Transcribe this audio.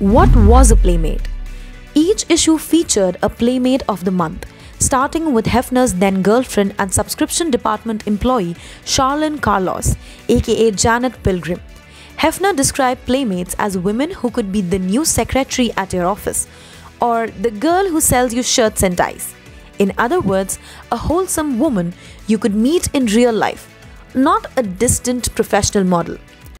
What was a Playmate? Each issue featured a Playmate of the month, starting with Hefner's then girlfriend and subscription department employee Charlene Carlos, aka Janet Pilgrim. Hefner described Playmates as women who could be the new secretary at your office, or the girl who sells you shirts and ties. In other words, a wholesome woman you could meet in real life, not a distant professional model.